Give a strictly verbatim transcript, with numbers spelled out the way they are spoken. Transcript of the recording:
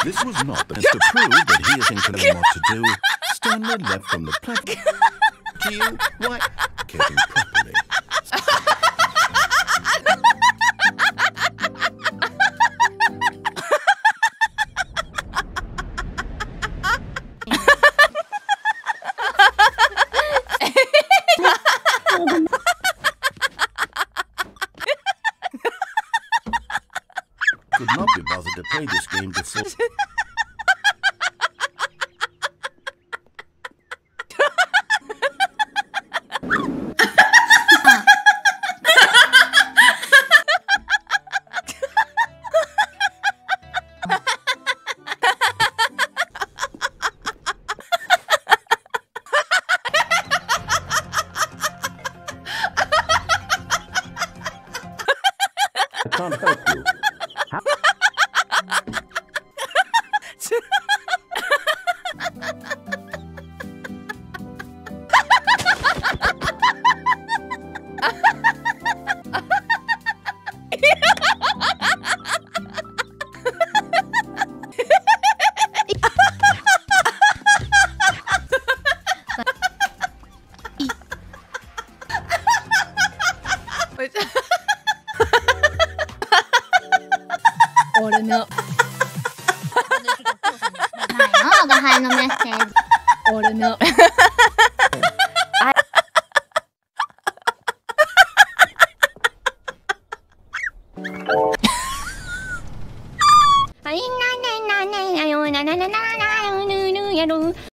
This was not the to prove that he isn't knowing what to do. Stanley left from the platform. To you, why? Kicking properly. Could not be bothered to play this game before. I can't help you. How? 俺のないの我輩のメッセージ俺の